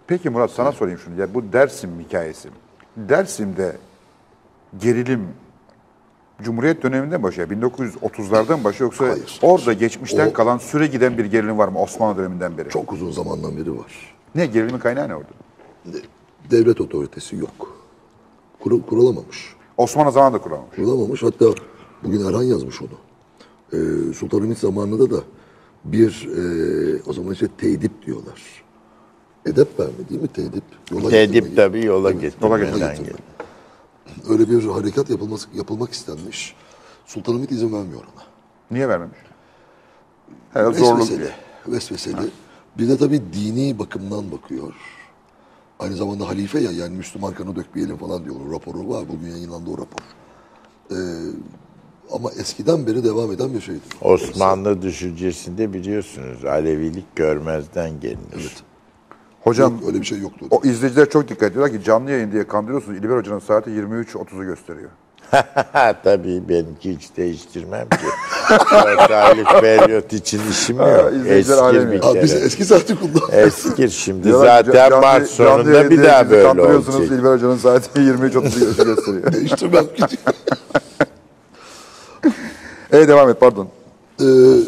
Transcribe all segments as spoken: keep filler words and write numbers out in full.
Peki Murat sana sorayım şunu. Ya bu Dersim hikayesi. Dersim'de gerilim Cumhuriyet döneminde mi başlıyor? bin dokuz yüz otuzlardan mı başlıyor yoksa Hayır. orada geçmişten O- kalan süre giden bir gerilim var mı Osmanlı döneminden beri? Çok uzun zamandan beri var. Ne gerilimin kaynağı ne orada? Devlet otoritesi yok. Kur, kurulamamış. Osmanlı zamanında kurulmuş. Kurulamamış. Hatta bugün Erhan yazmış onu. Ee, Sultanahmet zamanında da bir e, o zaman işte teydip diyorlar. Edep verme değil mi teydip? Yola Tedip getirme. tabii yola Evet, getirmeden yola getirme. gelir. Öyle bir harekat yapılması, yapılmak istenmiş. Sultanahmet izin vermiyor ona. Niye vermemiş? Herhalde zorluk Vesveseli. diye. Vesveseli. Bir de tabii dini bakımdan bakıyor. Aynı zamanda halife ya, yani Müslüman kanı dökmeyelim falan diyor. O raporu var. Bugün yayınlandı o rapor. Ee, ama eskiden beri devam eden bir şeydi. Osmanlı düşüncesinde biliyorsunuz Alevilik görmezden gelinir. Evet. Hocam Yok, öyle bir şey yoktu. o izleyiciler çok dikkat ediyorlar ki canlı yayın diye kandırıyorsunuz. İlber Hoca'nın saati yirmi üç otuzu gösteriyor. Tabii benimki hiç değiştirmem ki. Dört aylık periyot için işim yok. izleyiciler Eskir alemi. bir Abi kere. biz eski saati kullanıyoruz. Eskir şimdi Diyorlar ki, zaten canlı- Mart canlı sonunda yayın bir diye daha bizi böyle kandırıyorsunuz. olacak. İlber Hoca'nın saati yirmi üç otuzu gösteriyor. Değiştirmem ki. Evet devam et pardon. Ee,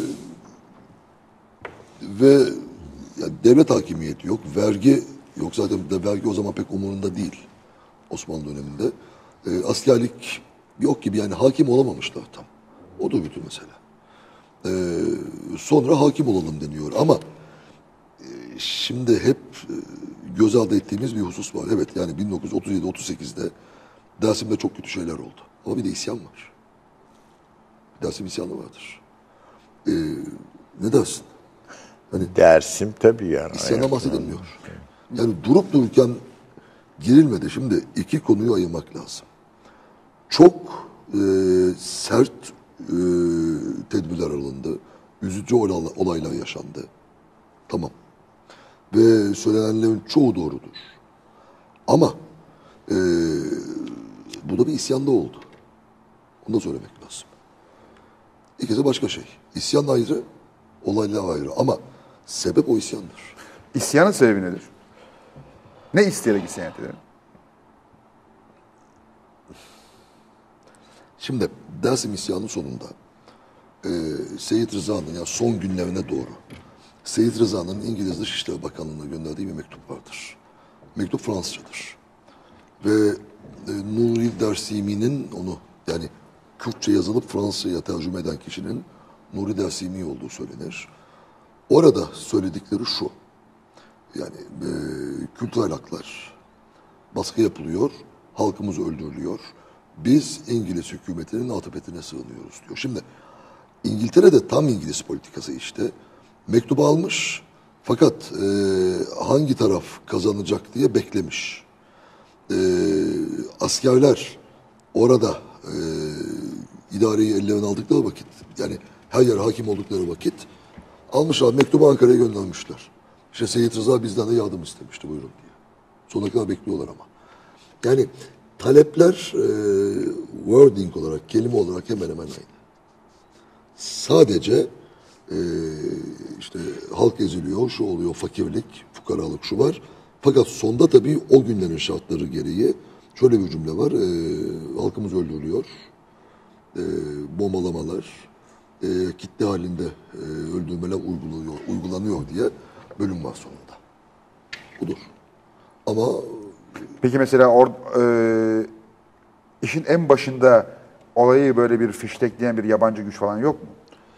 ve yani devlet hakimiyeti yok. Vergi yok. Zaten de vergi o zaman pek umurunda değil. Osmanlı döneminde. Ee, askerlik yok gibi, yani hakim olamamışlar tam. O da bütün mesele. Ee, sonra hakim olalım deniyor. Ama e, şimdi hep e, göz ardı ettiğimiz bir husus var. Evet, yani bin dokuz yüz otuz yedi otuz sekizde Dersim'de çok kötü şeyler oldu. Ama bir de isyan var. Dersim isyanı vardır. Ee, ne dersin? Dersim tabii yani. İsyana bahsedilmiyor. Yani durup dururken girilmedi. Şimdi iki konuyu ayırmak lazım. Çok e, sert e, tedbirler alındı. Üzücü olay- olaylar yaşandı. Tamam. Ve söylenenlerin çoğu doğrudur. Ama e, bu da bir isyanda oldu. Onu da söylemek lazım. İkisi başka şey. İsyan ayrı, olaylar ayrı. Ama sebep o isyandır. İsyanın sebebi nedir? Ne isteyerek isyan ettiler? Şimdi Dersim isyanının sonunda e, Seyit Rıza'nın, yani son günlerine doğru Seyit Rıza'nın İngiliz Dışişleri Bakanlığı'na gönderdiği bir mektup vardır. Mektup Fransızcadır. Ve e, Nuri Dersimi'nin onu, yani Kürtçe yazılıp Fransızca'ya tercüme eden kişinin Nuri Dersimi olduğu söylenir. Orada söyledikleri şu: yani e, kültürel haklar baskı yapılıyor, halkımız öldürülüyor. Biz İngiliz hükümetinin atıfetine sığınıyoruz diyor. Şimdi İngiltere'de tam İngiliz politikası işte. Mektubu almış fakat e, hangi taraf kazanacak diye beklemiş. E, askerler orada e, idareyi ellerine aldıkları vakit, yani her yere hakim oldukları vakit almışlar, mektubu Ankara'ya göndermişler. İşte Seyit Rıza bizden de yardım istemişti, buyurun diye. Sonuna kadar bekliyorlar ama. Yani talepler e, wording olarak, kelime olarak hemen hemen aynı. Sadece e, işte halk eziliyor, şu oluyor, fakirlik, fukaralık şu var. Fakat sonda tabii o günlerin şartları gereği şöyle bir cümle var: e, halkımız öldürülüyor, e, bombalamalar, e, kitle halinde e, öldürmeler uygulanıyor, uygulanıyor diye bölüm var sonunda. Budur. Ama Peki mesela or, e, işin en başında olayı böyle bir fiştekleyen bir yabancı güç falan yok mu?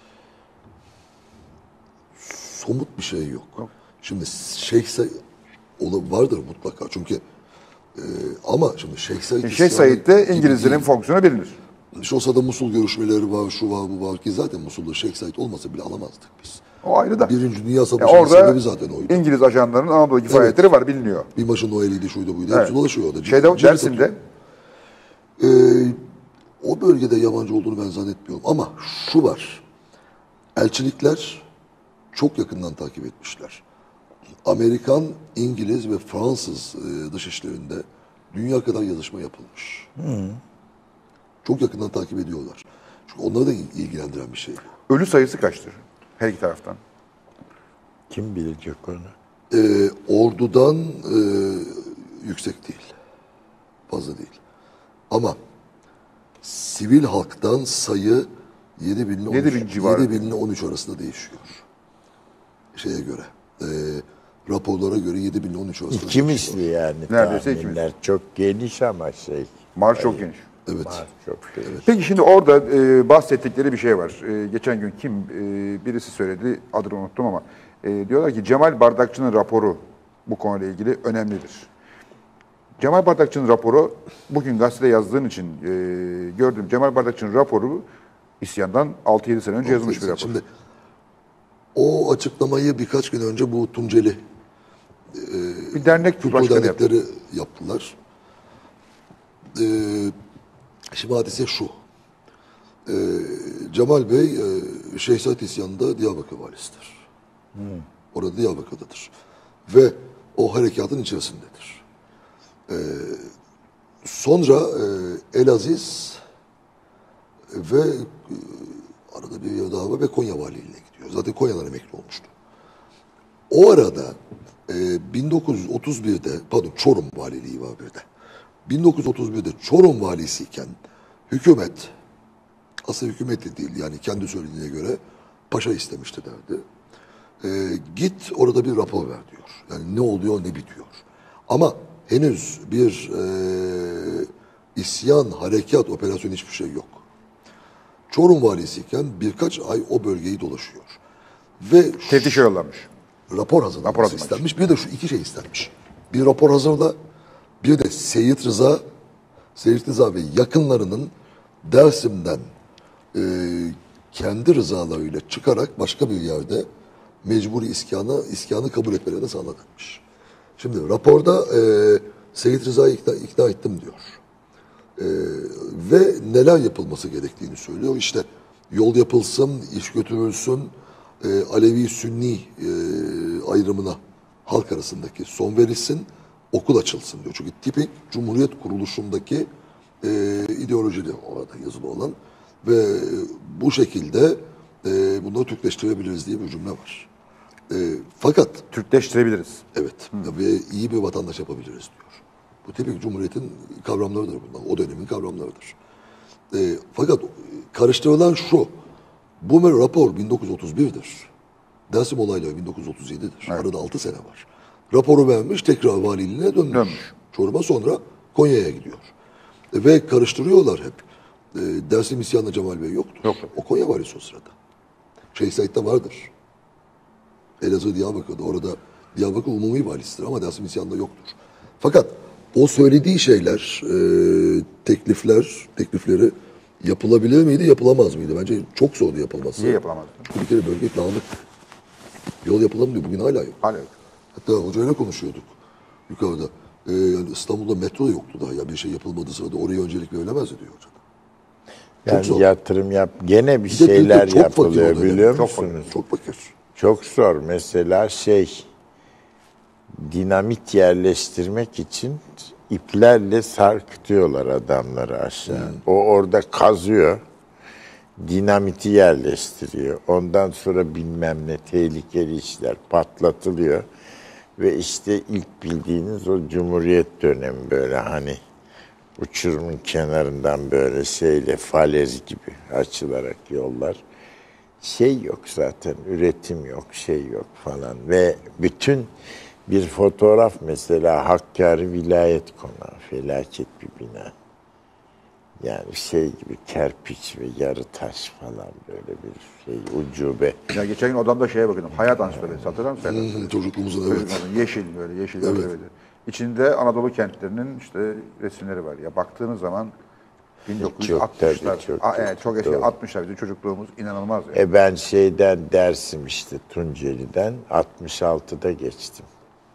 somut bir şey yok. Şimdi Şeyh Said ola- vardır mutlaka çünkü e, ama şimdi Şeyh Said Şeyh isyanı Said'de gibi İngilizlerin değil. fonksiyonu bilinir. İşte o sırada Musul görüşmeleri var, şu var, bu var ki zaten Musul'da Şeyh Said olmasa bile alamazdık biz. O ayrı da. Birinci Dünya Ya Savaşı'nın orada sebebi zaten oydu. İngiliz ajanlarının Anadolu'daki faaliyetleri var, biliniyor. Binbaşı Noel'iydi, şuydu buydu. Evet. Hepsi dolaşıyor orada. Şeyde, Ceviz Dersim'de satıyor. Ee, o bölgede yabancı olduğunu ben zannetmiyorum. Ama şu var: elçilikler çok yakından takip etmişler. Amerikan, İngiliz ve Fransız e, dışişlerinde dünya kadar yazışma yapılmış. Çok yakından takip ediyorlar. Çünkü onları da il- ilgilendiren bir şey bu. ölü sayısı kaçtır? Her iki taraftan. Kim bilecek onu? e, ordudan e, yüksek değil. Fazla değil. Ama sivil halktan sayı yedi bin ile yedi bin civarı. yedi bin ile on üç arasında değişiyor. Şeye göre. E, raporlara göre yedi bin ile on üç arasında İki değişiyor. misli yani. Neredeyse iki tahminler. Çok geniş ama şey. Marş çok geniş. Evet. Marş çok geniş. Peki şimdi orada e, bahsettikleri bir şey var. E, geçen gün kim e, birisi söyledi, adını unuttum ama e, diyorlar ki Cemal Bardakçı'nın raporu bu konuyla ilgili önemlidir. Cemal Bardakçı'nın raporu bugün gazetede yazdığın için e, gördüm. Cemal Bardakçı'nın raporu isyandan altı yedi sene önce yazılmış bir rapor. Şimdi o açıklamayı birkaç gün önce bu Tunceli Bir dernek kültür başkanı yaptı. dernekleri yaptılar. Ee, şimdi hadise şu. Ee, Cemal Bey e, Şehzat isyanında Diyarbakır valisidir. Orada Diyarbakır'dadır. Ve o harekatın içerisindedir. Ee, sonra e, Elaziz ve e, arada bir yer daha var ve Konya valiliğine gidiyor. Zaten Konya'dan emekli olmuştu. O arada e, bin dokuz yüz otuz birde, pardon Çorum valiliği var bir de. bin dokuz yüz otuz birde Çorum valisiyken hükümet, aslında hükümet de değil yani kendi söylediğine göre paşa istemişti derdi. E, git orada bir rapor ver diyor. Yani ne oluyor ne bitiyor. Ama henüz bir e, isyan, harekat, operasyon hiçbir şey yok. Çorum valisiyken birkaç ay o bölgeyi dolaşıyor. Ve Teftişe yollamış. rapor hazırlaması Rapor hazırlamış. istenmiş. Bir de şu iki şey istenmiş. Bir rapor hazırla, bir de Seyit Rıza, Seyit Rıza ve yakınlarının Dersim'den e, kendi rızalarıyla çıkarak başka bir yerde mecburi iskanı, iskanı kabul etmelerine sağlanmış. Şimdi raporda e, Seyit Rıza'yı ikna, ikna ettim diyor. E, ve neler yapılması gerektiğini söylüyor. İşte yol yapılsın, iş götürülsün, e, Alevi-Sünni e, ayrımına halk arasındaki son verilsin, okul açılsın diyor. Çünkü tipik Cumhuriyet kuruluşundaki e, ideoloji de orada yazılı olan ve bu şekilde e, bunları Türkleştirebiliriz diye bir cümle var. E, fakat Türkleştirebiliriz. evet ve iyi bir vatandaş yapabiliriz diyor. Bu tipik Cumhuriyet'in kavramlarıdır bunlar. O dönemin kavramlarıdır. E, fakat karıştırılan şu. Bu rapor bin dokuz yüz otuz bir'dir. Dersim olayları bin dokuz yüz otuz yedi'dir. Evet. Arada altı sene var. Raporu vermiş, tekrar valiliğine dönmüş. Dönmüş. Çorum'a sonra Konya'ya gidiyor. E, ve karıştırıyorlar hep. E, Dersim isyanında Cemal Bey yoktur. Yoktur. O Konya valisi o sırada. Şeyh Said'de vardır. Elazığ Diyarbakır'da. Orada Diyarbakır umumi valisidir ama Dersim isyanında yoktur. Fakat o söylediği şeyler, e, teklifler, teklifleri yapılabilir miydi, yapılamaz mıydı? Bence çok zordu yapılması. Niye yapılamazdı? Bir kere bölge dağınık. Yol yapılamıyor. Bugün hala yok. Hala yok. Hatta hocayla konuşuyorduk yukarıda. Ee, yani İstanbul'da metro yoktu daha. Ya bir şey yapılmadığı sırada oraya öncelik verilemez diyor hoca. Yani zor. yatırım yap. Gene bir Bir de şeyler Türkiye çok fakir yapılıyor o dönem. biliyor Çok musunuz? fakir. Çok fakir. Çok zor. Mesela şey, dinamit yerleştirmek için iplerle sarkıtıyorlar adamları aşağı. O orada kazıyor, dinamiti yerleştiriyor. Ondan sonra bilmem ne tehlikeli işler patlatılıyor. Ve işte ilk bildiğiniz o Cumhuriyet dönemi böyle hani uçurumun kenarından böyle şeyle falez gibi açılarak yollar. Şey yok zaten, üretim yok, şey yok falan. Ve bütün bir fotoğraf mesela Hakkari Vilayet Konağı, felaket bir bina. Yani şey gibi kerpiç ve yarı taş falan böyle bir şey, ucube. Ya geçen gün odamda şeye bakıyordum. Hayat Ansiklopedisi hatırlar mısın? Hmm, çocukluğumuzun evet. Çocukluğumuzun yeşil böyle yeşil Evet. böyle. İçinde Anadolu kentlerinin işte resimleri var. Ya baktığınız zaman bin dokuz yüz altmışlar. Çok, tabii, çok, Aa, evet, çok eski doğru. altmışlar bizim çocukluğumuz inanılmaz. Yani. E ben şeyden Dersim işte Tunceli'den altmış altıda geçtim.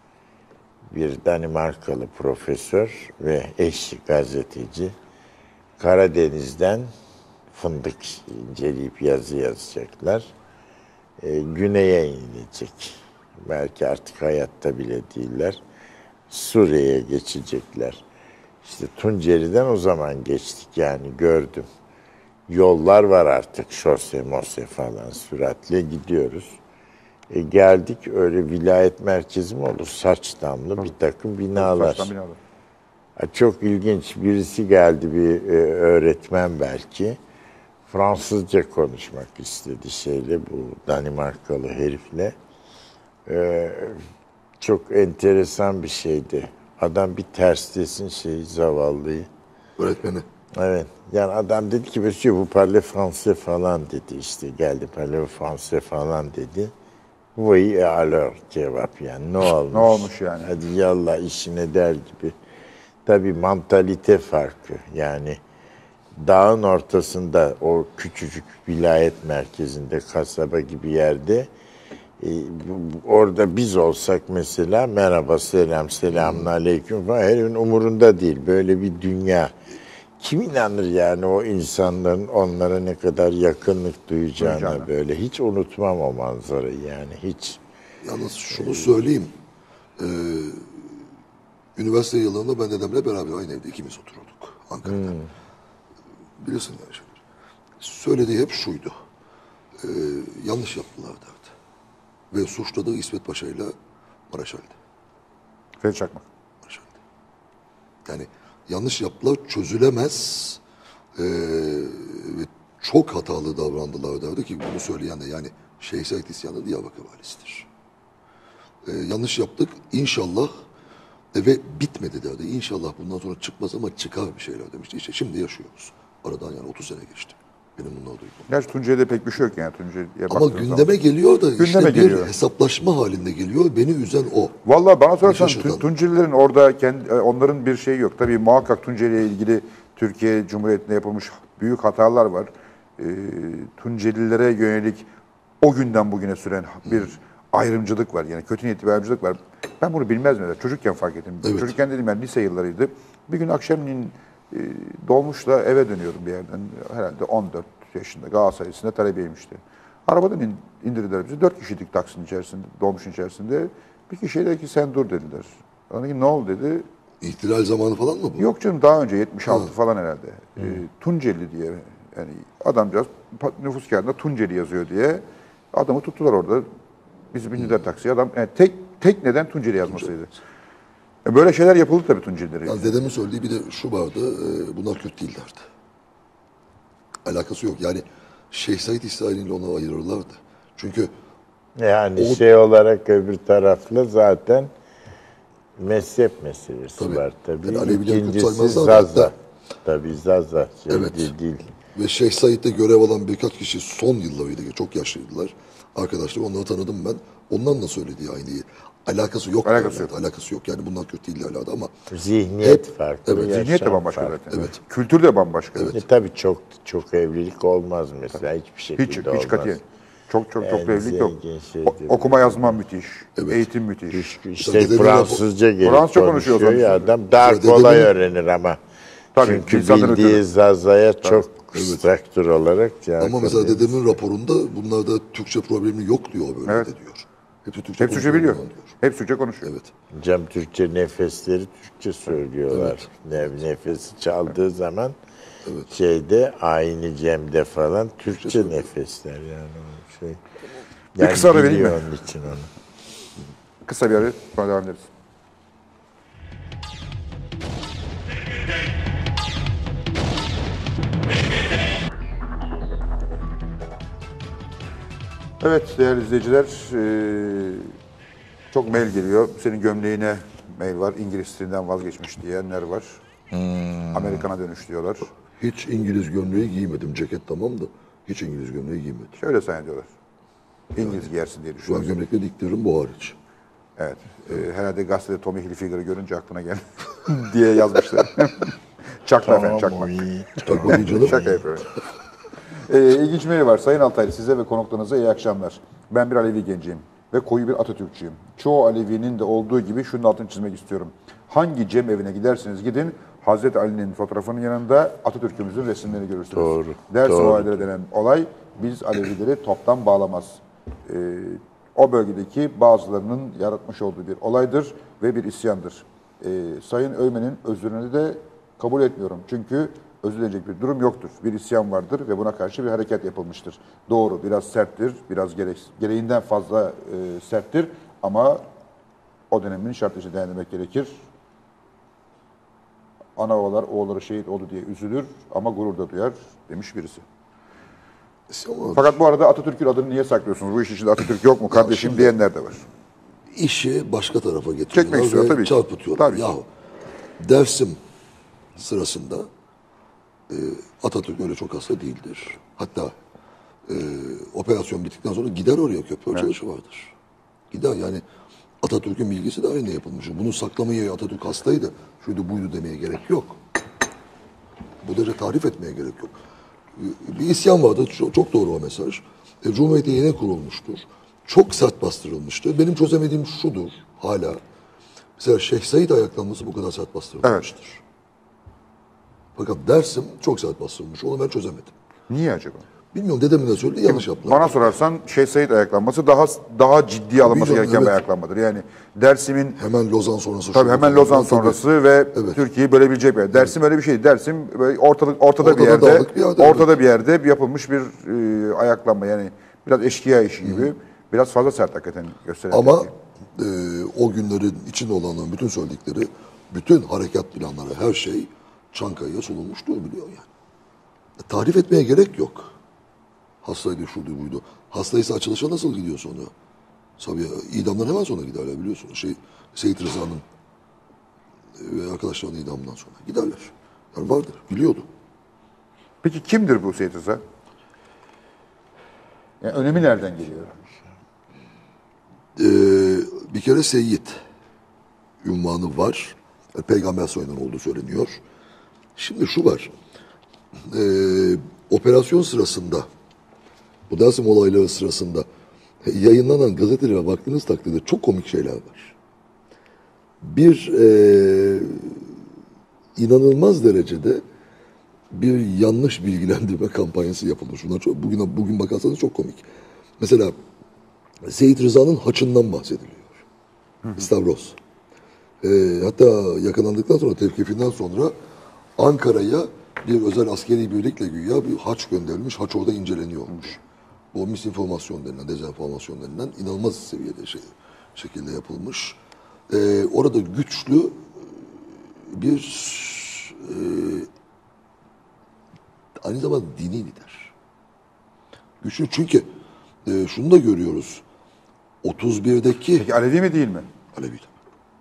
Bir Danimarkalı profesör ve eşi gazeteci Karadeniz'den fındık inceleyip yazı yazacaklar. E, güneye inilecek. Belki artık hayatta bile değiller. Suriye'ye geçecekler. İşte Tunceli'den o zaman geçtik yani gördüm. Yollar var artık, şose, mose falan süratle gidiyoruz. E geldik öyle vilayet merkezi mi olur? Saç damlı bir takım binalar. Saçtan binalar. Ha, çok ilginç. Birisi geldi, bir e, öğretmen belki. Fransızca konuşmak istedi şeyle, bu Danimarkalı herifle. E, çok enteresan bir şeydi. Adam bir ters desin şeyi, zavallıyı. Öğretmeni. Evet. Yani adam dedi ki Monsieur vous parlez français falan dedi, işte geldi parlez français falan dedi. Oui et alors cevap, yani ne olmuş? Ne olmuş yani? Hadi yallah işine der gibi. Tabii mantalite farkı, yani dağın ortasında o küçücük vilayet merkezinde, kasaba gibi yerde e, bu- orada biz olsak mesela merhaba selam selamun aleyküm falan, herifin umurunda değil, böyle bir dünya. Kim inanır yani o insanların onlara ne kadar yakınlık duyacağına, Duyacağına. böyle. Hiç unutmam o manzarayı yani, hiç. Yalnız şunu söyleyeyim. Ee, üniversite yıllarında ben dedemle beraber aynı evde ikimiz otururduk Ankara'da. Bilirsin yani şeyler. Söylediği hep şuydu. Ee, yanlış yaptılar derdi. Ve suçladığı İsmet Paşa ile Maraşal'di. Fethi Çakmak. Maraşal'di. Yani yanlış yaptılar, çözülemez ee, ve çok hatalı davrandılar derdi ki bunu söyleyen de yani Şeyh Said İsyanı Diyarbakır valisidir. Ee, yanlış yaptık inşallah e, ve bitmedi derdi. İnşallah bundan sonra çıkmaz ama çıkar bir şeyler demişti. İşte şimdi yaşıyoruz. Aradan yani otuz sene geçti. Benim bunlar duygum. Gerçi Tunceli'de pek bir şey yok yani. Tunceli'ye Ama baktığınız gündeme zaman. geliyor da işte Gündeme bir geliyor. hesaplaşma halinde geliyor. Beni üzen o. Vallahi bana sorarsan şaşırtan. Tun- Tuncelilerin orada kendi, onların bir şeyi yok. Tabii muhakkak Tunceli ile ilgili Türkiye Cumhuriyeti'nde yapılmış büyük hatalar var. Ee, Tuncelilere yönelik o günden bugüne süren bir ayrımcılık var. Yani kötü niyetli bir ayrımcılık var. Ben bunu bilmez miydim? Çocukken fark ettim. Evet. Çocukken dedim yani lise yıllarıydı. Bir gün akşamleyin e, dolmuşla eve dönüyorum bir yerden. Herhalde on dört yaşında Galatasaray Lisesi'nde talebeymişti. Arabadan in, indirdiler bizi. Dört kişiydik taksinin içerisinde, dolmuşun içerisinde. Bir kişiye dedi ki sen dur dediler. Bana ki ne oldu dedi. İhtilal zamanı falan mı bu? Yok canım daha önce yetmiş altı falan herhalde. Ee, Tunceli diye yani adamcağız pa- nüfus kağıdında Tunceli yazıyor diye adamı tuttular orada. Bizi bindiler taksiye. Adam yani tek tek neden Tunceli yazmasıydı. E, Böyle şeyler yapıldı tabii Tuncelilere. Yani dedemin söylediği bir de şu vardı. E, bunlar kötü değillerdi. Alakası yok. Yani Şeyh Said İsrail'iyle onu ayırırlardı. Çünkü Yani O- şey olarak öbür tarafla zaten mezhep meselesi Tabii. var tabii. Yani Alevileri Kürt İkincisi saymazlar da Zaza. hatta- Tabii Zaza. Şey Evet. değil, değil. ve Şeyh Said'de görev alan birkaç kişi son yıllarıydı. Çok yaşlıydılar. Arkadaşlar onları tanıdım ben. Ondan da söylediği aynıyı. Alakası yok. Alakası derlerdi. Alakası yok. Yani bunlar kötü değillerdi ama Zihniyet Hep- farklı. evet, yaşam Zihniyet de bambaşka farklı. zaten. Evet. Kültür de bambaşka. E, tabii çok çok evlilik olmaz mesela. Hiçbir şekilde Hiç, olmaz. hiç katiyen. Çok çok çok En da evlilik yok. zengin şeydir O- bu. okuma yazma müthiş. Evet. Eğitim müthiş. İşte İşte dedemin Fransızca gelip Fransızca konuşuyor, konuşuyor ya zaten. adam. Daha Mesela kolay dedemin- öğrenir ama. Tabii, Çünkü lisandan bildiği ötürü. Zaza'ya çok straktür olarak. ama mesela dedemin raporunda bunlarda Türkçe problemi yok diyor böyle Evet. de diyor. Hepsi Türkçe, Hep Türkçe konuşuyor biliyor. diyor. Hep Türkçe konuşuyor. Evet. Cem Türkçe nefesleri Türkçe söylüyorlar. Ne, nefesi çaldığı zaman şeyde aynı Cem'de falan Türkçe nefesler yani o şey. Yani kısa ara vereyim biliyor mi? onun için onu. Kısa bir ara sonra devam ederiz. Evet değerli izleyiciler, eee, çok mail geliyor. Senin gömleğine mail var. İngiliz stilinden vazgeçmiş diyenler var. Amerikan'a dönüş diyorlar. Hiç İngiliz gömleği giymedim. Ceket tamam da hiç İngiliz gömleği giymedim. Şöyle zannediyorlar. İngiliz giyersin diye Şu an düşünüyorlar. gömlekle diktiririm bu hariç. Evet. Eee, herhalde gazetede Tommy Hilfiger'ı görünce aklına geldi diye yazmışlar. Çakma efendim, çakma. Takma değil canım. Şaka yapıyorum. Ee, ilginç mail var. Sayın Altaylı, size ve konuklarınıza iyi akşamlar. Ben bir Alevi genciyim ve koyu bir Atatürkçüyüm. Çoğu Alevi'nin de olduğu gibi şunun altını çizmek istiyorum. Hangi cem evine giderseniz gidin, Hazreti Ali'nin fotoğrafının yanında Atatürk'ümüzün resimlerini görürsünüz. Doğru, Dersim doğru. olayları denen olay biz Alevileri toptan bağlamaz. Ee, o bölgedeki bazılarının yaratmış olduğu bir olaydır ve bir isyandır. Ee, Sayın Öymen'in özrünü de kabul etmiyorum. Çünkü özür dileyecek bir durum yoktur. Bir isyan vardır ve buna karşı bir hareket yapılmıştır. Doğru, biraz serttir, biraz gerek, gereğinden fazla e, serttir ama o dönemin şartları değerlendirmek gerekir. Ana babalar oğulları şehit oldu diye üzülür ama gurur da duyar demiş birisi. Fakat bu arada Atatürk'ün adını niye saklıyorsunuz? Bu iş içinde Atatürk yok mu kardeşim diyenler de var. İşi başka tarafa Çekmek getiriyorlar istiyor ve tabii ki. çarpıtıyorlar. Tabii ki. Yahu Dersim sırasında e, Atatürk öyle çok hasta değildir. Hatta e, operasyon bittikten sonra gider oraya, köprü açılışı vardır. Gider yani Atatürk'ün bilgisi de aynı yapılmış. Bunu saklamaya Atatürk hastaydı, şuydu buydu demeye gerek yok. Bu derece tarif etmeye gerek yok. Bir isyan vardı, çok, çok doğru o mesaj. E, Cumhuriyet yeni kurulmuştur. Çok sert bastırılmıştır. Benim çözemediğim şudur hala. Mesela Şeyh Said ayaklanması bu kadar sert bastırılmıştır. Evet. Fakat Dersim çok sert bastırılmış. Onu ben çözemedim. Niye acaba? Bilmiyorum, dedemin de söyledi, yanlış yaptılar. Bana sorarsan Şeyh Said ayaklanması daha daha ciddi alınması canım, gereken bir evet. ayaklanmadır. Yani Dersim'in Hemen Lozan sonrası. tabii şu- hemen Lozan tabii. sonrası ve Evet. Türkiye'yi bölebilecek bir yer. Dersim öyle bir şey. Dersim böyle ortalık ortada, bir Ortada yerde, dağlık bir yerde, ortada evet. bir yerde yapılmış bir e, ayaklanma. Yani biraz eşkıya işi gibi. Biraz fazla sert hakikaten gösteren. Ama bir şey. e, o günlerin içinde olanların bütün söyledikleri, bütün harekat planları, her şey Çankaya'ya sunulmuştur biliyor yani. E, tarif etmeye gerek yok. Hastaydı, şuydu, buydu. Hastaysa açılışa nasıl gidiyor sonra? Tabii idamdan hemen sonra giderler biliyorsunuz. Şey, Seyit Rıza'nın ve arkadaşlarının idamından sonra giderler. Yani vardır, biliyordu. Peki kimdir bu Seyit Rıza? Yani önemi nereden geliyor? Ee, bir kere Seyyid ünvanı var. E, Peygamber soyundan olduğu söyleniyor. Şimdi şu var. Ee, operasyon sırasında, bu Dersim olayları sırasında yayınlanan gazetelere baktığınız takdirde çok komik şeyler var. Bir e, inanılmaz derecede bir yanlış bilgilendirme kampanyası yapılmış. Bunlar çok, bugün bugün bakarsanız çok komik. Mesela Seyit Rıza'nın haçından bahsediliyor. Stavros. Ee, hatta yakalandıktan sonra, tevkifinden sonra Ankara'ya bir özel askeri birlikle güya bir haç gönderilmiş. Haç orada inceleniyormuş. Bu misinformasyon denilen, dezenformasyon denilen inanılmaz seviyede şey, şekilde yapılmış. Ee, orada güçlü bir e, aynı zamanda dini lider. Güçlü çünkü e, şunu da görüyoruz. otuz birdeki Peki Alevi mi değil mi? Alevi tabii.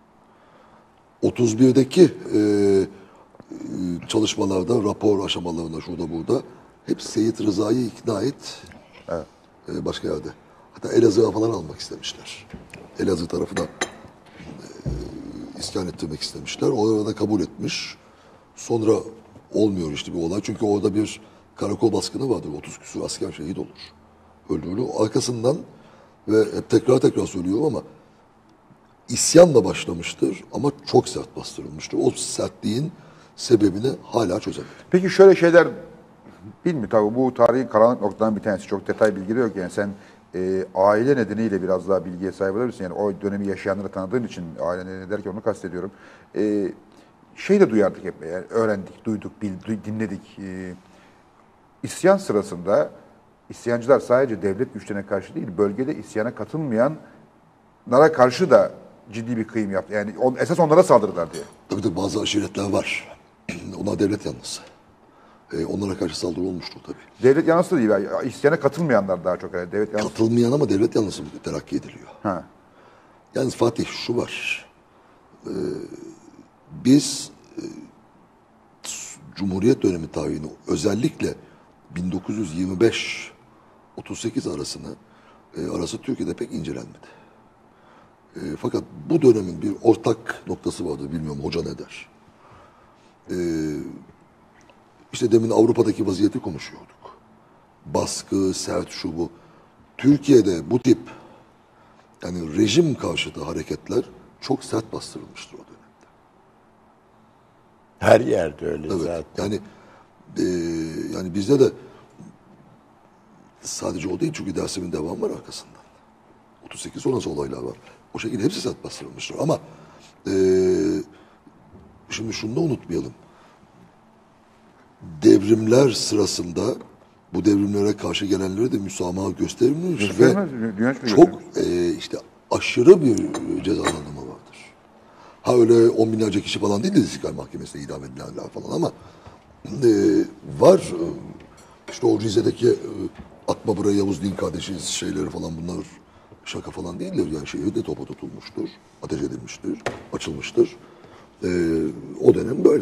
otuz birdeki e, e, çalışmalarda, rapor aşamalarında, şurada burada hep Seyit Rıza'yı ikna et. Evet. E, başka yerde. Hatta Elazığ'a falan almak istemişler. Elazığ tarafına e, iskan ettirmek istemişler. Orada da kabul etmiş. Sonra olmuyor işte bir olay. Çünkü orada bir karakol baskını vardır. otuz küsur asker şehit olur. Öldürülür. Arkasından ve hep tekrar tekrar söylüyorum ama isyanla başlamıştır ama çok sert bastırılmıştır. O sertliğin sebebini hala çözemedim. Peki şöyle şeyler, bilmiyorum tabii bu tarihin karanlık noktadan bir tanesi. Çok detay bilgi de yok yani sen e, aile nedeniyle biraz daha bilgiye sahip olabilirsin. Yani o dönemi yaşayanları tanıdığın için aile nedeni derken onu kastediyorum. E, şey de duyardık hep yani öğrendik, duyduk, bil, du- dinledik. E, isyan sırasında isyancılar sadece devlet güçlerine karşı değil, bölgede isyana katılmayanlara karşı da ciddi bir kıyım yaptı. Yani on, esas onlara saldırdılar diye. Tabii tabii bazı aşiretler var. Onlar devlet yanlısı. Ee, onlara karşı saldırı olmuştur tabii. Devlet yanlısı da değil, yani isyana katılmayanlar daha çok. Yani devlet yanlısı. Katılmayan ama devlet yanlısı terakki ediliyor. Ha. Yalnız Fatih şu var. Ee, biz e, Cumhuriyet dönemi tarihini özellikle bin dokuz yüz yirmi beş otuz sekiz arasını e, arası Türkiye'de pek incelenmedi. E, fakat bu dönemin bir ortak noktası vardır. Bilmiyorum hoca ne der. E, işte demin Avrupa'daki vaziyeti konuşuyorduk. Baskı, sert şu bu. Türkiye'de bu tip yani rejim karşıtı hareketler çok sert bastırılmıştır o dönemde. Her yerde öyle Evet. zaten. Yani e, yani bizde de sadece o değil çünkü Dersim'in devamı var arkasından. otuz sekiz sonrası olaylar var. O şekilde hepsi sert bastırılmıştır ama e, şimdi şunu da unutmayalım. devrimler sırasında bu devrimlere karşı gelenlere de müsamaha gösterilmiş ve Göstermez, dünya hiçbiri çok göstermez. e, işte aşırı bir cezalandırma vardır. Ha öyle on binlerce kişi falan değil de İstiklal Mahkemesi'nde idam edilenler falan ama e, var e, işte o Rize'deki e, atma buraya Yavuz din kardeşiz şeyleri falan bunlar şaka falan değiller. Yani şehir de topa tutulmuştur, ateş edilmiştir, açılmıştır. E, o dönem böyle.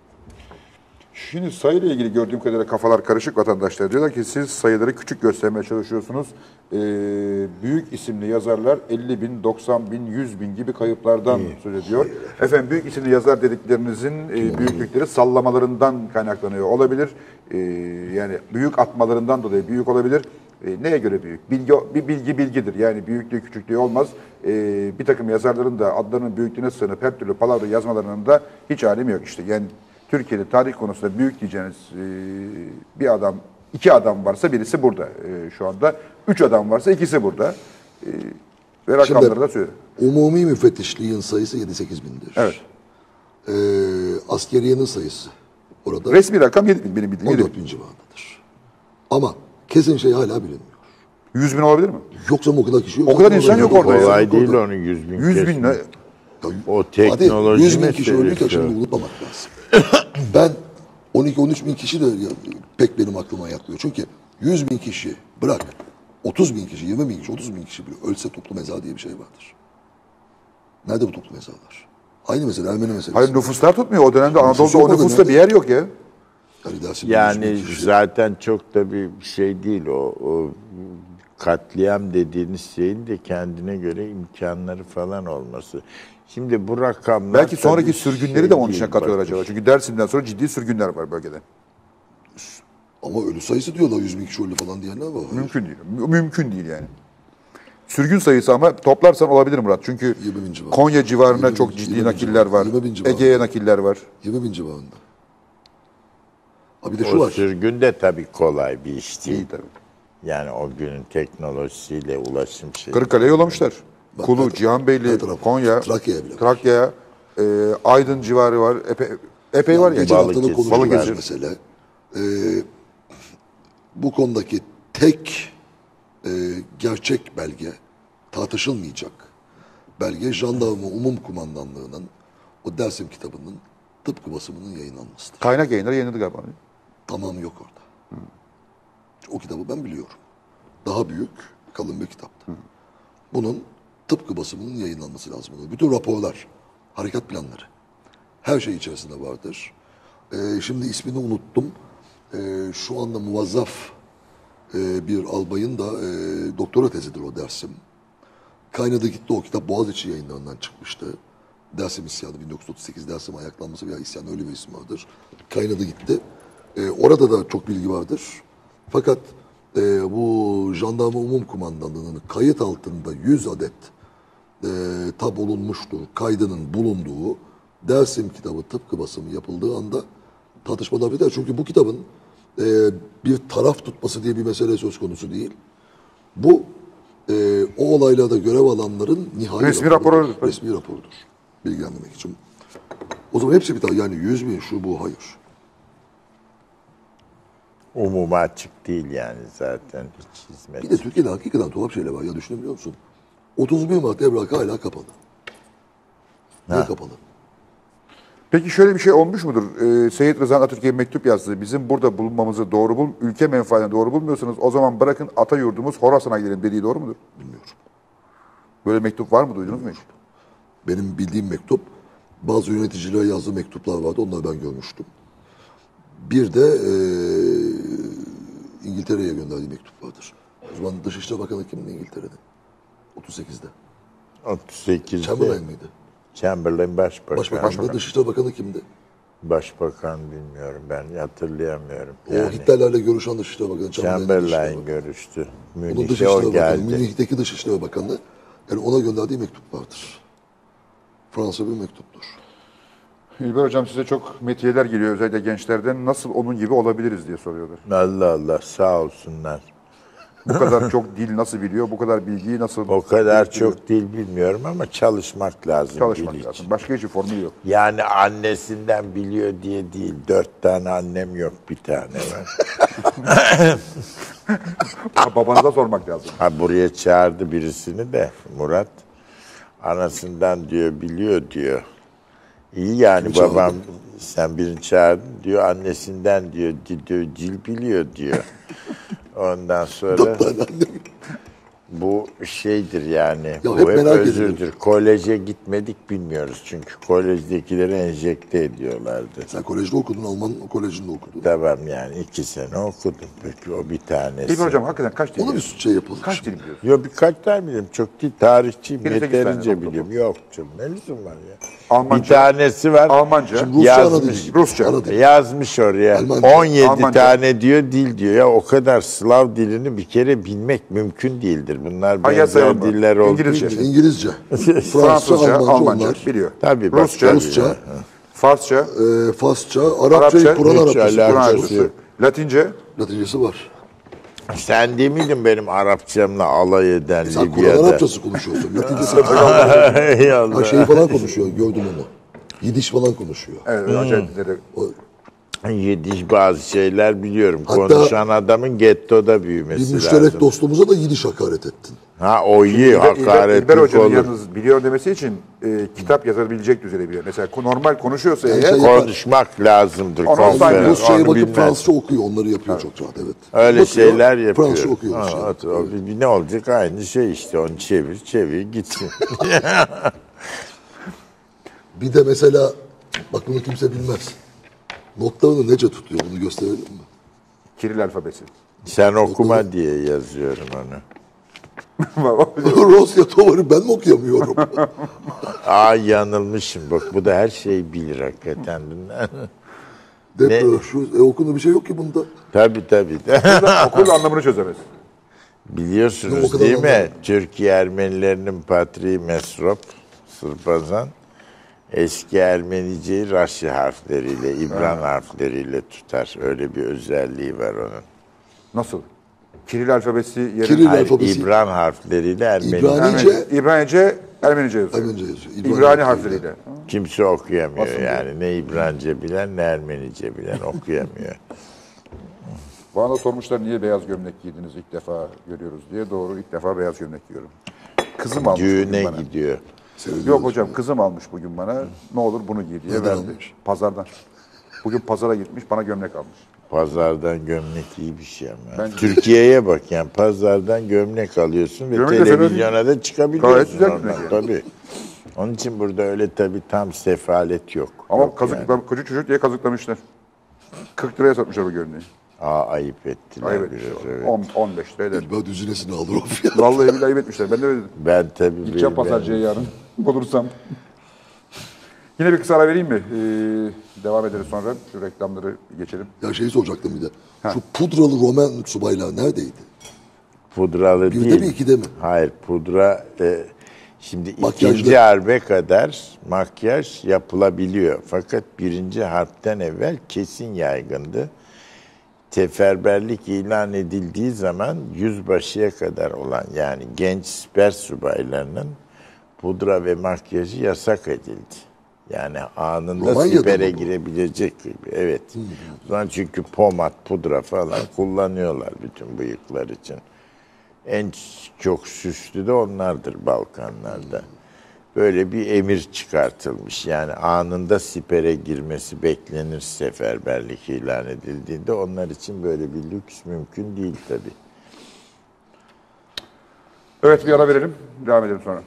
Şimdi sayıyla ilgili gördüğüm kadarıyla kafalar karışık vatandaşlar. Diyorlar ki siz sayıları küçük göstermeye çalışıyorsunuz. Ee, büyük isimli yazarlar elli bin, doksan bin, yüz bin gibi kayıplardan söz ediyor. Efendim büyük isimli yazar dediklerinizin e, büyüklükleri sallamalarından kaynaklanıyor olabilir. Ee, yani büyük atmalarından dolayı büyük olabilir. E, neye göre büyük? Bilgi, bir bilgi bilgidir. Yani büyüklüğü küçüklüğü olmaz. E, bir takım yazarların da adlarının büyüklüğüne sığınıp her türlü palavra yazmalarının da hiç alemi yok işte. Yani Türkiye'de tarih konusunda büyük diyeceğiniz e, bir adam, iki adam varsa birisi burada e, şu anda. Üç adam varsa ikisi burada. E, ve rakamları Şimdi, da söylüyor. Umumi müfettişliğin sayısı yedi sekiz bindir. Evet. Ee, askeriyenin sayısı orada Resmi rakam yedi bin benim bildiğim. on yedi dört bin. bin civarındadır. Ama kesin şey hala bilinmiyor. yüz bin olabilir mi? Yoksa o kadar kişi yok. O kadar insan yok orada ya. Kolay değil onu yüz bin yüz bin kesmek. ne? O teknoloji yüz bin kişi ölürken meselesi. şimdi unutmamak lazım. Ben on iki on üç bin kişi de ya, pek benim aklıma yatmıyor. Çünkü yüz bin kişi bırak otuz bin kişi, yirmi bin kişi, otuz bin kişi bile ölse toplu mezar diye bir şey vardır. Nerede bu toplu mezarlar? Aynı mesele, Ermeni meselesi. Hayır nüfuslar tutmuyor. O dönemde Anadolu'da yok o orada, nüfusta nerede? bir yer yok ya. Yani, dersin, Yani yüz bin kişi. zaten çok da bir şey değil o, o katliam dediğiniz şeyin de kendine göre imkanları falan olması. Şimdi bu rakamlar... Belki sonraki tabii sürgünleri şey de onun değil, içine katıyorlar bak. acaba. Çünkü Dersim'den sonra ciddi sürgünler var bölgede. Ama ölü sayısı diyorlar yüz bin kişi öldü falan diyenler var. Mümkün değil. Mü- Mümkün değil yani. Sürgün sayısı ama toplarsan olabilir Murat. Çünkü yirmi bin civarı. Konya civarına yirmi çok bin- ciddi yirmi bin nakiller civarı. var. yirmi bin civarı. Ege'ye nakiller var. yirmi bin civarında. Ha bir de şu O var. sürgün de tabii kolay bir iş değil. İyi tabii. Yani o günün teknolojisiyle ulaşım şeyi. Kırıkkale'ye yollamışlar. Bak, Kulu, her- her Cihanbeyli, taraf. Konya, Trakya'ya bile var. Trakya'ya, e, Aydın civarı var. Epey, epey var ya. Geçen hafta da Balıkesir. konuşulan Balıkesir. mesele. Ee, bu konudaki tek e, gerçek belge, tartışılmayacak belge Jandarma Umum Kumandanlığı'nın o Dersim kitabının tıpkı basımının yayınlanmasıdır. Kaynak yayınları yayınladı galiba. Tamamı yok orada. O kitabı ben biliyorum. Daha büyük, kalın bir kitaptı. Bunun tıpkı basımının yayınlanması lazım. Bütün raporlar, harekat planları, her şey içerisinde vardır. Ee, şimdi ismini unuttum. Ee, şu anda muvazzaf e, bir albayın da e, doktora tezidir o Dersim. Kaynadı gitti o kitap Boğaziçi yayınlarından çıkmıştı. Dersim İsyanı bin dokuz yüz otuz sekiz Dersim ayaklanması veya isyanı öyle bir isim vardır. Kaynadı gitti. Ee, orada da çok bilgi vardır. Fakat e, bu Jandarma Umum Kumandanlığı'nın kayıt altında yüz adet e, tab olunmuştur. Kaydının bulunduğu Dersim kitabı tıpkı basımı yapıldığı anda tartışmalar biter. Çünkü bu kitabın e, bir taraf tutması diye bir mesele söz konusu değil. Bu e, o olaylarda görev alanların nihai Resmi raporudur. raporu. Resmi raporudur. Bilgilendirmek için. O zaman hepsi biter. Yani yüz bin şu bu hayır. Umuma açık değil yani zaten hiç hizmet. Bir de Türkiye'de hakikaten tuhaf şeyler var ya düşünebiliyor musun? otuz bir Mart evrakı hala kapalı. Niye Ha. kapalı? Peki şöyle bir şey olmuş mudur? Ee, Seyit Rıza Atatürk'e mektup yazdı. Bizim burada bulunmamızı doğru bul, ülke menfaatine doğru bulmuyorsunuz. O zaman bırakın ata yurdumuz Horasan'a gidelim dediği doğru mudur? Bilmiyorum. Böyle mektup var mı? Duydunuz mu hiç? Benim bildiğim mektup, bazı yöneticilere yazdığı mektuplar vardı. Onları ben görmüştüm. Bir de eee İngiltere'ye gönderdiği mektup vardır. O zaman Dışişleri Bakanı kimdi İngiltere'de? otuz sekizde. otuz sekizde Chamberlain mıydı? Chamberlain başbakan. Başbakan. Başbakan, Dışişleri Bakanı kimdi? bilmiyorum ben hatırlayamıyorum. O Yani Hitlerlerle görüşen Dışişleri Bakanı. Chamberlain'in Dışişleri Chamberlain Bakanı. görüştü. Onun Münih'e Dışişleri o Bakanı, geldi. Münih'teki Dışişleri Bakanı, yani ona gönderdiği mektup vardır. Fransa bir mektuptur. İlber Hocam size çok metiyeler geliyor özellikle gençlerden. Nasıl onun gibi olabiliriz diye soruyorlar. Allah Allah sağ olsunlar. Bu kadar çok dil nasıl biliyor? Bu kadar bilgiyi nasıl... O kadar biriktiriyor? çok dil bilmiyorum ama çalışmak lazım. Çalışmak dil için. lazım. Başka hiçbir formülü yok. Yani annesinden biliyor diye değil. Dört tane annem yok, bir tane var. Babanıza sormak lazım. Ha, buraya çağırdı birisini de Murat. Anasından diyor biliyor diyor. İyi yani Kim babam çağırdı? sen birini çağırdın diyor. Annesinden diyor, di- diyor dil biliyor diyor. Ondan sonra bu şeydir yani. Ya bu hep hep merak özürdür. ediyorum. Koleje gitmedik bilmiyoruz çünkü kolejdekileri enjekte ediyorlardı. Sen kolejde okudun, Alman kolejinde okudun. Tamam yani iki sene okudum peki o bir tanesi. İlmi Hocam hakikaten kaç dil Ona bir biliyorsun? şey yapalım. Kaç dil biliyorsun? Yok birkaç tane biliyorum. Çok değil. Tarihçiyim. Bir de sekiz tane Yeterince doktor. biliyorum. Yok canım. Ne lüzum var ya. Almanca. Bir tanesi var. Almanca. Şimdi Rusça ana dili yazmış. gibi. Rusça. Ana dili. Yazmış oraya. Almanca. on yedi Almanca. tane diyor dil diyor. Ya o kadar Slav dilini bir kere bilmek mümkün değildir. Bunlar Hayır, benzer sayalım mı? diller olduğu İngilizce. için. İngilizce, Fransızca, Fransızca, Almanca, Almanca onlar. biliyor. Tabii bak, Rusça, tabii Rusça, ya. Farsça, e, Farsça, Arapça, Arapça, Kur'an hiç Arapçası. Kur'an alakası Arapçası, yok. Latince, Latincesi var. Sen değil miydin benim Arapçamla alay eden Sen Kur'an Libya'da? Arapçası konuşuyorsun. Latincesi Ey ha, Allah. şeyi falan konuşuyor, gördüm onu. Yidiş falan konuşuyor. evet, Hmm. acayip dilleri. Yediş bazı şeyler biliyorum. Hatta Konuşan adamın gettoda büyümesi Bir müşterek lazım. dostumuza da Yidiş hakaret ettin. Ha o iyi İlber, İlber hakaretlik Hoca'nın olur. yalnız biliyor demesi için e, kitap yazabilecek düzeyde biliyor. Mesela normal konuşuyorsa Yani eğer, şey- Konuşmak lazımdır. Onu konferans, saymıyor. Rusça'ya onu bakıp bilmez. Fransızca okuyor. Onları yapıyor çok rahat, evet. Öyle Bakıyor, şeyler yapıyor. Fransızca okuyor. Ha, şey. o- o- bir- ne olacak? Aynı şey işte. Onu çevir, çevir gitsin. Bir de mesela, bak bunu kimse bilmez. Notlarını nece tutuyor, bunu gösterelim mi? Kiril alfabesi. Sen okuma diye yazıyorum onu. Rosya Tovar'ı ben mi okuyamıyorum? Aa yanılmışım. Bak bu da her şeyi bilir hakikaten. Depre, şu, e, okunduğu bir şey yok ki bunda. Tabii tabii. Okul anlamını çözemez. Yok, o Biliyorsunuz kadar değil mi? anlamadım. Türkiye Ermenilerinin patriği Mesrop, Sırpazan, eski Ermeniceyi Raşi harfleriyle, İbran harfleriyle tutar. Öyle bir özelliği var onun. Nasıl? Kiril alfabesi yerine... Kiril Hayır, alfabesi- İbran harfleriyle Ermeni. İbrani- Ermenice, İbranice, Ermenice yazıyor. Ermenice yazıyor. İbrani İbrani harfleriyle. harfleriyle. Kimse okuyamıyor Aslında- yani. Ne İbranice bilen ne Ermenice bilen okuyamıyor. Bana da sormuşlar niye beyaz gömlek giydiniz ilk defa görüyoruz diye. Doğru, ilk defa beyaz gömlek giyiyorum. Kızım almış Düğüne bugün bana. gidiyor. Yok hocam, kızım almış bugün bana. Ne olur bunu giy diye Nereden verdi. almış? Pazardan. Bugün pazara gitmiş, bana gömlek almış. Pazardan gömlek iyi bir şey ama. Ben- Türkiye'ye bak yani pazardan gömlek alıyorsun ve Gömlek de fena televizyona da çıkabiliyorsun. Gayet güzel oradan, gömlek yani. tabii. Onun için burada öyle tabii tam sefalet yok. Ama Yok kazık, yani. çocuk çocuk diye kazıklamışlar. kırk liraya satmışlar bu gömleği. Aa ayıp ettiler Ayıp biraz. etmişler. Evet. on, on beş lira eder. Ben düzinesini alır o fiyat. Vallahi billahi ayıp etmişler. Ben de öyle dedim. Ben tabii Gideceğim bir- pazarcıya yarın bulursam. Yine bir kısa ara vereyim mi? Ee, devam ederiz sonra. Şu reklamları geçelim. Ya şeyi soracaktım bir de. Şu pudralı Roman subaylar neredeydi? pudralı Birde değil. mi, ikide mi? Hayır pudra e, şimdi Makyajlı. ikinci harbe kadar makyaj yapılabiliyor. Fakat birinci harpten evvel kesin yaygındı. Teferberlik ilan edildiği zaman yüzbaşıya kadar olan yani genç siper subaylarının pudra ve makyajı yasak edildi. Yani anında Romanya'da sipere mı bu? girebilecek gibi. Evet. O zaman çünkü pomat, pudra falan kullanıyorlar bütün bıyıklar için. En çok süslü de onlardır Balkanlarda. Böyle bir emir çıkartılmış. Yani anında sipere girmesi beklenir seferberlik ilan edildiğinde. Onlar için böyle bir lüks mümkün değil tabii. Evet, bir ara verelim. Devam edelim sonra.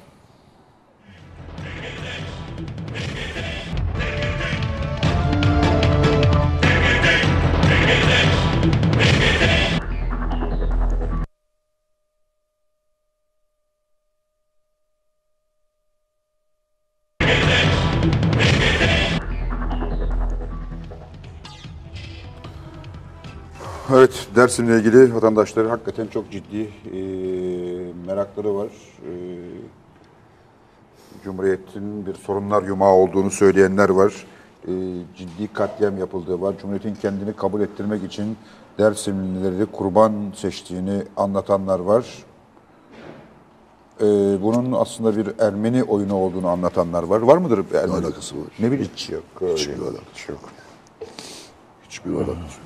Evet, Dersim'le ilgili vatandaşların hakikaten çok ciddi e, merakları var. E, Cumhuriyet'in bir sorunlar yumağı olduğunu söyleyenler var. E, ciddi katliam yapıldığı var. Cumhuriyet'in kendini kabul ettirmek için Dersimlileri kurban seçtiğini anlatanlar var. Ee, bunun aslında bir Ermeni oyunu olduğunu anlatanlar var. Var mıdır? Ne Ermeni? alakası var? Ne bileyim. Hiç yok. Öyle. Hiçbir alakası yok. Hiçbir alakası yoktur.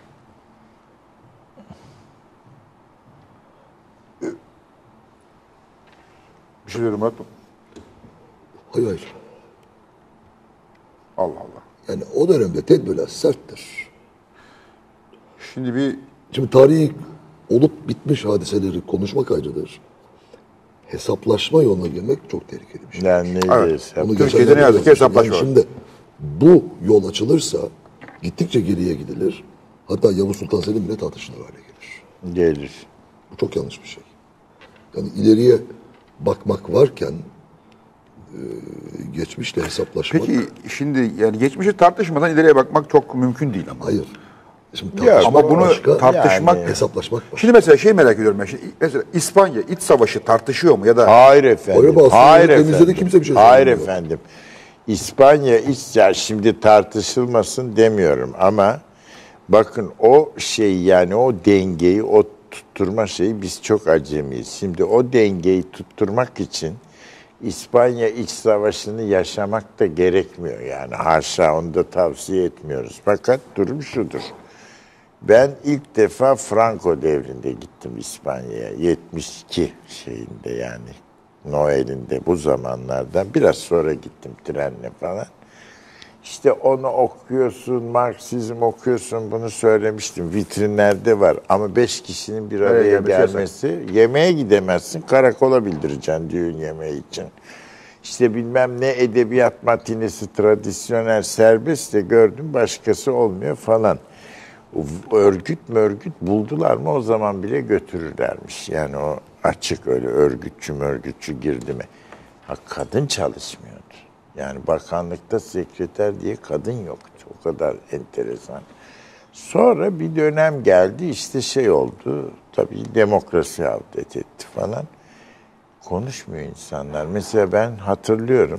Bir şey diyorum Murat. Hayır hayır. Allah Allah. Yani o dönemde tedbirler serttir. Şimdi bir Şimdi tarihi olup bitmiş hadiseleri konuşmak ayrıdır. Hesaplaşma yoluna girmek çok tehlikeli bir şey. Yani ne Evet. diyorsun? Onu Türkiye'de geçenlerde ne yazık ki yazmıştım. hesaplaşma Yani var. şimdi bu yol açılırsa gittikçe geriye gidilir. Hatta Yavuz Sultan Selim bile tartışılır hale gelir. Gelir. Bu çok yanlış bir şey. Yani ileriye bakmak varken e, geçmişle hesaplaşmak... peki şimdi yani geçmişi tartışmadan ileriye bakmak çok mümkün değil ama. Hayır. Şimdi Ya, tartışmak Ama bunu başka, tartışmak yani- hesaplaşmak başka. Şimdi mesela şey merak ediyorum ben. Şimdi mesela İspanya iç savaşı tartışıyor mu ya da Hayır efendim. Oraya basın Hayır temizledi, efendim. kimse bir şey Hayır söylemiyor. efendim. İspanya iç ya şimdi tartışılmasın demiyorum ama bakın o şey yani o dengeyi o tutturma şeyi biz çok acemiyiz. Şimdi o dengeyi tutturmak için İspanya iç savaşını yaşamak da gerekmiyor yani haşa onu da tavsiye etmiyoruz. Fakat durum şudur. Ben ilk defa Franco devrinde gittim İspanya'ya. yetmiş iki şeyinde yani. Noel'inde bu zamanlardan. Biraz sonra gittim trenle falan. İşte onu okuyorsun, Marksizm okuyorsun, bunu söylemiştim. Vitrinlerde var ama beş kişinin bir araya gelmesi yasak. gelmesi, yemeğe gidemezsin, karakola bildireceksin düğün yemeği için. İşte bilmem ne edebiyat matinesi, tradisyonel, serbest de gördüm, başkası olmuyor falan. Örgüt mörgüt buldular mı o zaman bile götürürlermiş. Yani o açık öyle örgütçü mörgütçü girdi mi. Ha, kadın çalışmıyordu. Yani bakanlıkta sekreter diye kadın yoktu. O kadar enteresan. Sonra bir dönem geldi işte şey oldu. Tabii demokrasi avdet etti falan. Konuşmuyor insanlar. Mesela ben hatırlıyorum.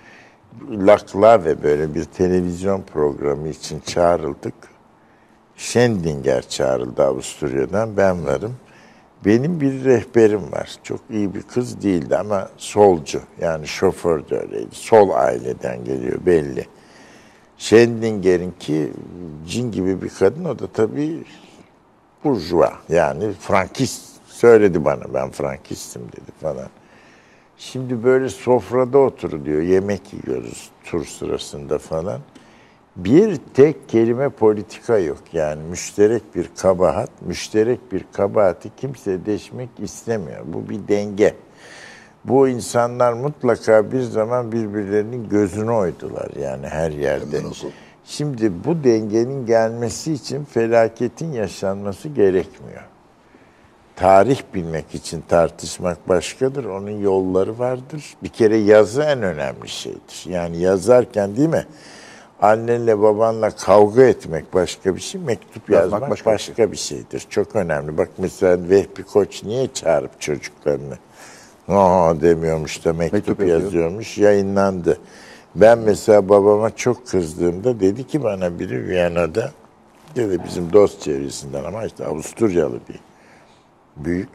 Laklave böyle bir televizyon programı için çağrıldık. Schendinger çağrıldı Avusturya'dan. Ben varım. Benim bir rehberim var. Çok iyi bir kız değildi ama solcu. Yani şoför de öyleydi. Sol aileden geliyor belli. Schendinger'inki cin gibi bir kadın. O da tabii burjuva. Yani Frankist. Söyledi bana ben Frankistim dedi falan. Şimdi böyle sofrada oturuluyor. Yemek yiyoruz tur sırasında falan. Bir tek kelime politika yok yani müşterek bir kabahat, müşterek bir kabahati kimse deşmek istemiyor. Bu bir denge. Bu insanlar mutlaka bir zaman birbirlerinin gözünü oydular yani her yerde. Nasıl? Şimdi bu dengenin gelmesi için felaketin yaşanması gerekmiyor. Tarih bilmek için tartışmak başkadır, onun yolları vardır. Bir kere yazı en önemli şeydir. Yani yazarken değil mi? Annenle babanla kavga etmek başka bir şey, mektup yazmak, Yazmak başka, başka bir başka bir şeydir. Çok önemli. Bak mesela Vehbi Koç niye çağırıp çocuklarını no demiyormuş da mektup, Mektup yazıyor. yazıyormuş, yayınlandı. Ben mesela babama çok kızdığımda dedi ki bana biri Viyana'da, dedi bizim dost çevresinden ama işte Avusturyalı bir büyük,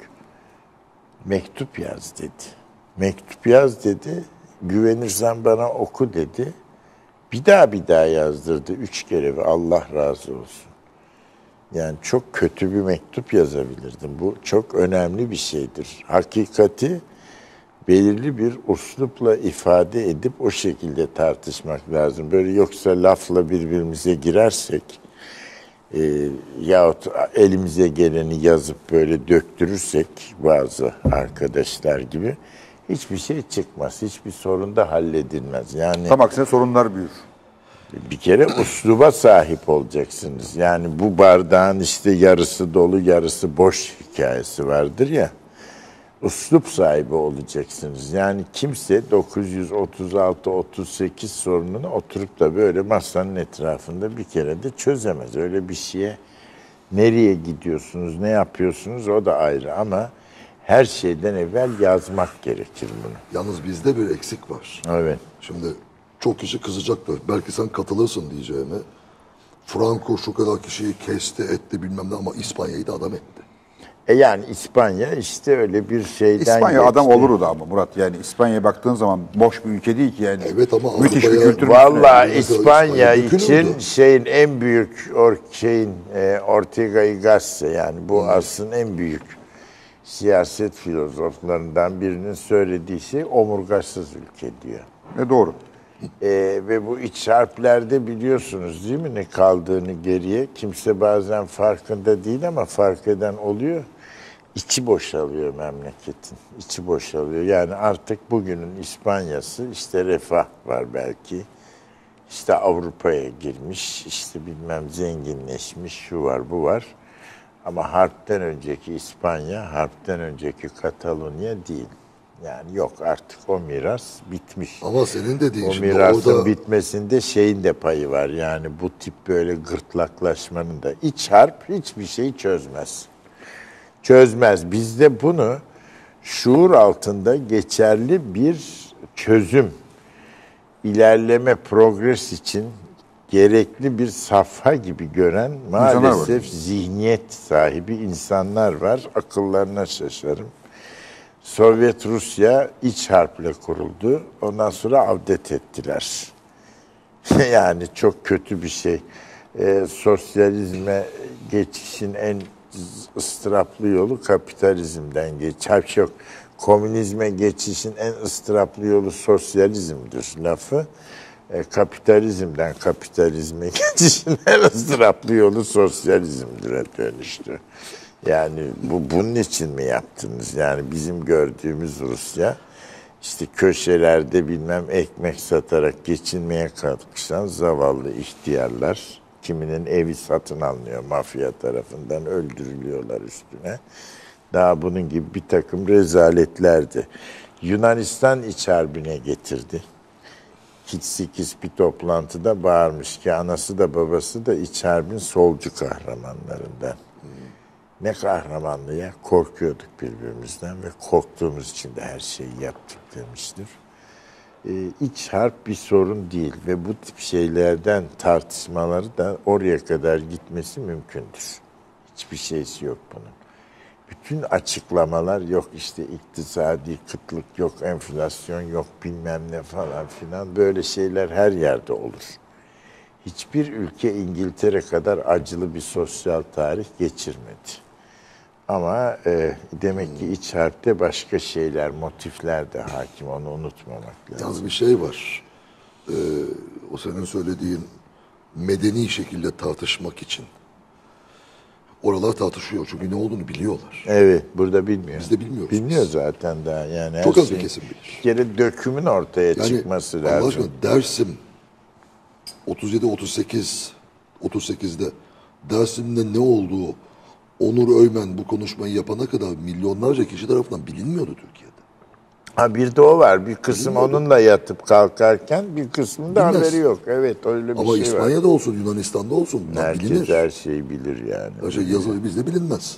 mektup yaz dedi. Mektup yaz dedi, güvenirsen bana oku dedi. Bir daha bir daha yazdırdı üç kere ve Allah razı olsun. Yani çok kötü bir mektup yazabilirdim. Bu çok önemli bir şeydir. Hakikati belirli bir uslupla ifade edip o şekilde tartışmak lazım. Böyle yoksa lafla birbirimize girersek e, yahut elimize geleni yazıp böyle döktürürsek bazı arkadaşlar gibi hiçbir şey çıkmaz. Hiçbir sorun da halledilmez. Yani tam aksine sorunlar büyür. bir kere usluba sahip olacaksınız. Yani bu bardağın işte yarısı dolu, yarısı boş hikayesi vardır ya. Uslup sahibi olacaksınız. Yani kimse dokuz yüz otuz altı otuz sekiz sorununu oturup da böyle masanın etrafında bir kere de çözemez. Öyle bir şeye nereye gidiyorsunuz, ne yapıyorsunuz o da ayrı ama her şeyden evvel yazmak gerekir bunu. Yalnız bizde bir eksik var. Evet. Şimdi çok kişi kızacaktır. Belki sen katılırsın diyeceğime. Franco şu kadar kişiyi kesti, etti bilmem ne ama İspanya'yı da adam etti. E yani İspanya işte öyle bir şeyden İspanya geçti. adam olurdu ama Murat, yani İspanya'ya baktığın zaman boş bir ülke değil ki yani. Evet ama müthiş bir Avrupa'ya- kültür. Vallahi Mesela İspanya İspanya için dökülürdü. şeyin en büyük or, şeyin e, Ortega y Gasset, yani bu asrın en büyük siyaset filozoflarından birinin söylediği şey omurgasız ülke diyor. Ne doğru. E, ve bu iç harplerde biliyorsunuz değil mi ne kaldığını geriye. Kimse bazen farkında değil ama fark eden oluyor. İçi boşalıyor memleketin. İçi boşalıyor. Yani artık bugünün İspanya'sı işte refah var belki. İşte Avrupa'ya girmiş, işte bilmem zenginleşmiş, şu var bu var. Ama harpten önceki İspanya, harpten önceki Katalonya değil. Yani yok artık o miras bitmiş. Ama senin dediğin O şimdi mirasın orada bitmesinde şeyin de payı var. Yani bu tip böyle gırtlaklaşmanın da. İç harp hiçbir şeyi çözmez. Çözmez. Bizde bunu şuur altında geçerli bir çözüm, ilerleme, progres için gerekli bir safha gibi gören maalesef zihniyet sahibi insanlar var. Akıllarına şaşarım. Sovyet Rusya iç harple kuruldu. Ondan sonra avdet ettiler. Yani çok kötü bir şey. Ee, sosyalizme geçişin en ıstıraplı yolu kapitalizmden geç. Yok, komünizme geçişin en ıstıraplı yolu sosyalizmdir lafı. E, kapitalizmden kapitalizme geçişin en ıstıraplı yolu sosyalizmdir dönüştü. Yani bu bunun için mi yaptınız? Yani bizim gördüğümüz Rusya işte köşelerde bilmem ekmek satarak geçinmeye kalkışan zavallı ihtiyarlar, kiminin evi satın alınıyor mafya tarafından, öldürülüyorlar üstüne. Daha bunun gibi bir takım rezaletlerdi. Yunanistan iç harbine getirdi. Kitsikis bir toplantıda bağırmış ki anası da babası da iç harbin solcu kahramanlarından. Ne kahramanlığı ya, korkuyorduk birbirimizden ve korktuğumuz için de her şeyi yaptık demiştir. Ee, iç harp bir sorun değil ve bu tip şeylerden tartışmaları da oraya kadar gitmesi mümkündür. Hiçbir şeysi yok bunun. Bütün açıklamalar yok işte iktisadi kıtlık, yok enflasyon, yok bilmem ne falan filan, böyle şeyler her yerde olur. Hiçbir ülke İngiltere kadar acılı bir sosyal tarih geçirmedi. Ama e, demek ki iç harpte başka şeyler, motifler de hakim, onu unutmamak lazım. yalnız bir şey var. Ee, o senin söylediğin medeni şekilde tartışmak için. Oralar tartışıyor çünkü ne olduğunu biliyorlar. Evet, burada bilmiyor. Biz de bilmiyoruz Bilmiyor biz. zaten daha yani. Her Çok az bir şeyin kesim bilir. Bir kere dökümün ortaya Yani çıkması Allah lazım. aşkına Dersim otuz yedi otuz sekiz otuz sekizde Dersim'de ne olduğu Onur Öymen bu konuşmayı yapana kadar milyonlarca kişi tarafından bilinmiyordu Türkiye'de. Ha bir de o var. Bir kısım Bilmiyorum. onunla yatıp kalkarken bir kısmında Bilmez. haberi yok. Evet öyle bir Ama şey var. İspanya'da olsun, Yunanistan'da olsun bunlar Herkes bilinir. her şeyi bilir yani. Her şey yazılı bizde bilinmez.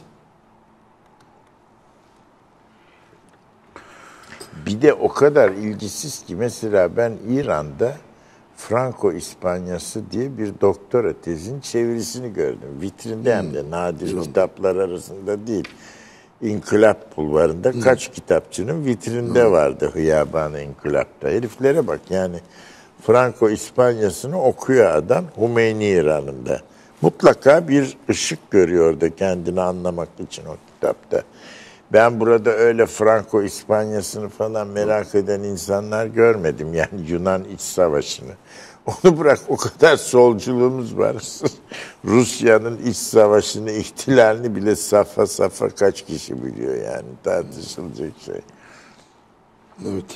Bir de o kadar ilgisiz ki mesela ben İran'da Franco İspanyası diye bir doktora tezin çevirisini gördüm. Vitrinde hem de nadir İran'da. kitaplar arasında değil. İnkılap Bulvarı'nda kaç kitapçının vitrinde vardı Hıyaban-ı İnkılap'ta. Heriflere bak yani Franco İspanyasını okuyor adam Hümeyni İran'ında. Mutlaka bir ışık görüyor orada kendini anlamak için o kitapta. Ben burada öyle Franco İspanyasını falan merak eden insanlar görmedim. Yani Yunan İç Savaşı'nı. Onu bırak, o kadar solculuğumuz var. Rusya'nın iç savaşını, ihtilalini bile safa safa kaç kişi biliyor yani, tartışılacak şey. Evet.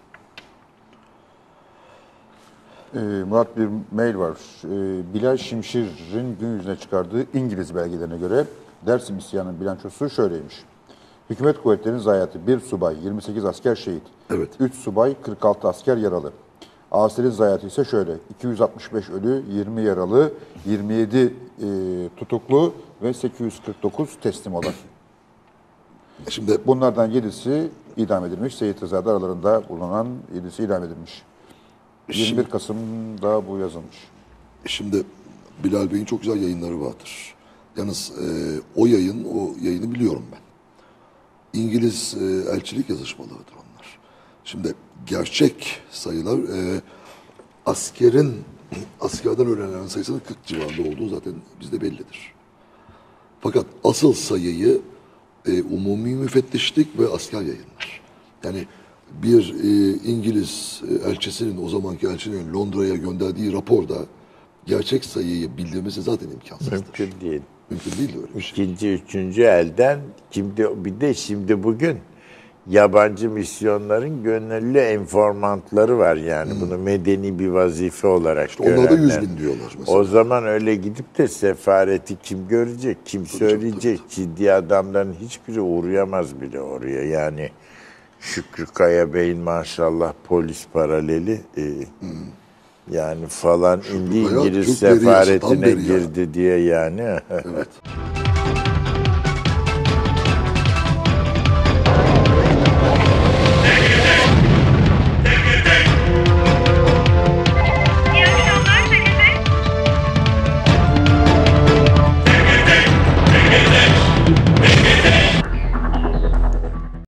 Ee, Murat, bir mail var. Ee, Bilal Şimşir'in gün yüzüne çıkardığı İngiliz belgelerine göre Dersim isyanının bilançosu şöyleymiş. Hükümet kuvvetlerinin zayiatı bir subay, yirmi sekiz asker şehit, Evet. üç subay, kırk altı asker yaralı. Asil'in zayiatı ise şöyle, iki yüz altmış beş ölü, yirmi yaralı, yirmi yedi e, tutuklu ve sekiz yüz kırk dokuz teslim olan. Şimdi Bunlardan yedisi idam edilmiş. Seyit Rıza'da aralarında bulunan yedisi idam edilmiş. yirmi bir Kasım'da bu yazılmış. Şimdi Bilal Bey'in çok güzel yayınları vardır. Yalnız e, o yayın, o yayını biliyorum ben. İngiliz e, elçilik yazışmalarıdır onlar. Şimdi gerçek sayılar e, askerin askerden ölenlerin sayısının kırk civarında olduğu zaten bizde bellidir. Fakat asıl sayıyı e, umumi müfettişlik ve asker yayınlar. Yani bir e, İngiliz e, elçisinin, o zamanki elçinin Londra'ya gönderdiği raporda gerçek sayıyı bildirmesi zaten imkansızdır. Mümkün değil. Mümkün değil öyle bir şey. İkinci, üçüncü elden şimdi bir de şimdi bugün yabancı misyonların gönüllü enformantları var yani hmm. bunu medeni bir vazife olarak İşte onlar da yüz görenler. bin diyorlar mesela. O zaman öyle gidip de sefareti kim görecek, kim tabii söyleyecek? Tabii, tabii. Ciddi adamların hiçbiri uğrayamaz bile oraya. Yani Şükrü Kaya Bey'in maşallah polis paraleli e, hmm. yani falan Şükrü indi Kaya, İngiliz sefaretine girdi ya. diye yani. Evet.